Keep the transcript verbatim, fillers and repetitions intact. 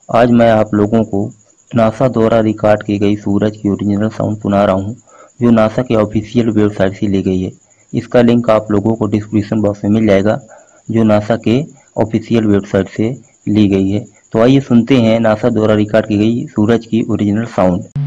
आज मैं आप लोगों को नासा द्वारा रिकॉर्ड की गई सूरज की ओरिजिनल साउंड सुना रहा हूँ, जो नासा के ऑफिशियल वेबसाइट से ली गई है। इसका लिंक आप लोगों को डिस्क्रिप्शन बॉक्स में मिल जाएगा, जो नासा के ऑफिशियल वेबसाइट से ली गई है। तो आइए सुनते हैं नासा द्वारा रिकॉर्ड की गई सूरज की ओरिजिनल साउंड।